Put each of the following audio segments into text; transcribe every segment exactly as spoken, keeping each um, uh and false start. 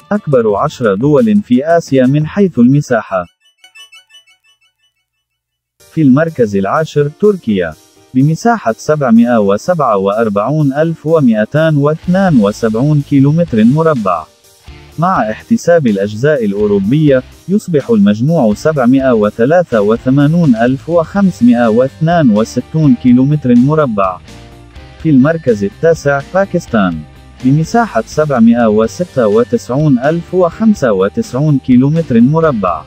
أكبر عشر دول في آسيا من حيث المساحة. في المركز العاشر تركيا، بمساحة سبعمائة وسبعة وأربعين ألف ومئتين واثنين وسبعين كيلومتر مربع. مع احتساب الأجزاء الأوروبية، يصبح المجموع سبعمائة وثلاثة وثمانين ألف وخمسمائة واثنين وستين كيلومتر مربع. في المركز التاسع باكستان، بمساحة سبعمائة وستة وتسعين ألف وخمسة وتسعين كيلومتر مربع.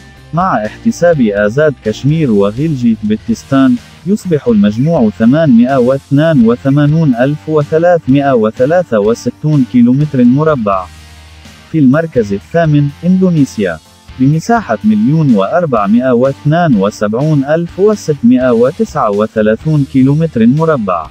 مع احتساب آزاد كشمير وغلجيت بلتستان، يصبح المجموع ثمانمائة واثنين وثمانين ألف وثلاثمائة وثلاثة وستين كيلومتر مربع. في المركز الثامن إندونيسيا، بمساحة مليون وأربعمائة واثنين وسبعين ألف وستمائة وتسعة وثلاثين كيلومتر مربع.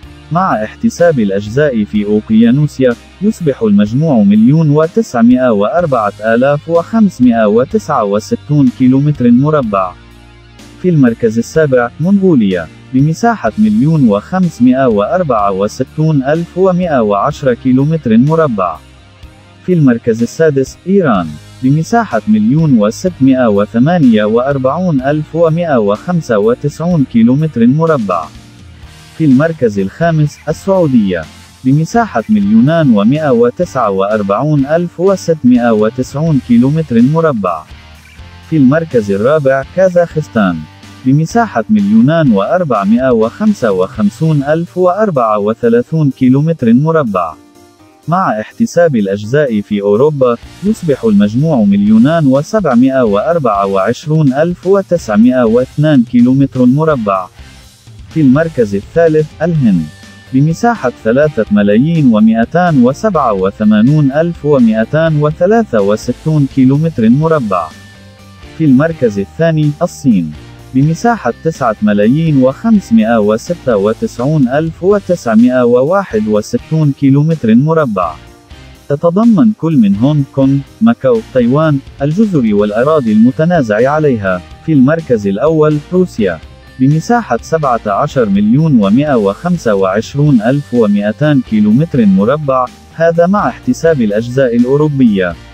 مع احتساب الأجزاء في أوقيانوسيا، يصبح المجموع مليون وتسعمائة وأربعة آلاف وخمسمائة وتسعة وستين كيلومتر مربع. في المركز السابع منغوليا، بمساحة مليون وخمسمائة وأربعة وستين ألف ومائة وعشرة كيلومتر مربع. في المركز السادس إيران، بمساحة مليون وستمائة وثمانية وأربعين ألف ومائة وخمسة وتسعين كيلومتر مربع. في المركز الخامس السعودية، بمساحة مليونان ومائة وتسعة وأربعين ألف وستمائة وتسعين كيلومتر مربع. في المركز الرابع كازاخستان، بمساحة مليونان وأربعمائة وخمسة وخمسين ألف وأربعة وثلاثين كيلومتر مربع. مع احتساب الأجزاء في أوروبا، يصبح المجموع مليونان وسبعمائة وأربعة وعشرين ألف وتسعمائة واثنين كيلومتر مربع. في المركز الثالث الهند، بمساحة ثلاثة ملايين ومئتين وسبعة وثمانين ألف ومئتين وثلاثة وستين كيلومتر مربع. في المركز الثاني الصين، بمساحة تسعة ملايين وخمسمائة وستة وتسعين ألف وتسعمائة وواحد وستين كيلومتر مربع. تتضمن كل من هونغ كونغ، ماكاو، تايوان، الجزر والأراضي المتنازع عليها. في المركز الأول روسيا، بمساحة سبعة عشر مليون ومائة وخمسة وعشرين ألف ومئتين كيلومتر مربع، هذا مع احتساب الأجزاء الأوروبية.